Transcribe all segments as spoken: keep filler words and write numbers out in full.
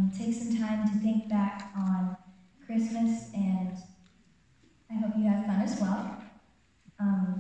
um, take some time to think back on Christmas, and I hope you have fun as well. Um,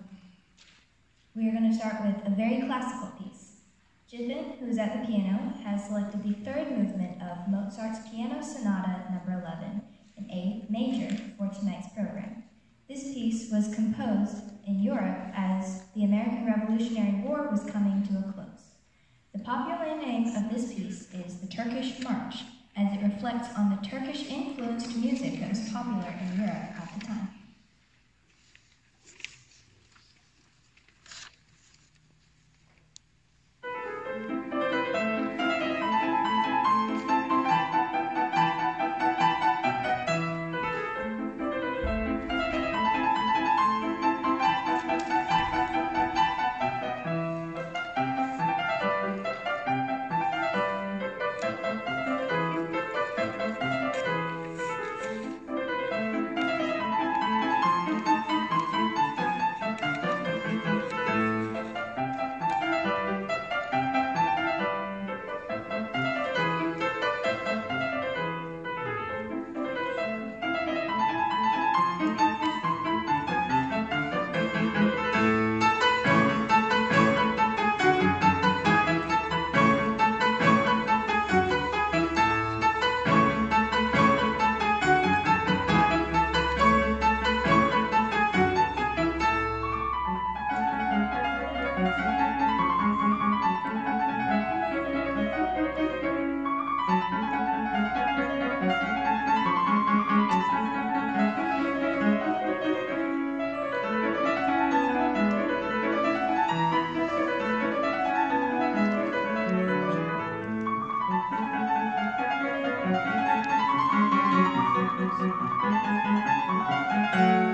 we are going to start with a very classical piece. Jithin, who is at the piano, has selected the third movement of Mozart's Piano Sonata number eleven in A major for tonight's program. This piece was composed in Europe as the American Revolutionary War was coming to a close. The popular name of this piece is the Turkish March, as it reflects on the Turkish-influenced music that was popular in Europe at the time. Thank you.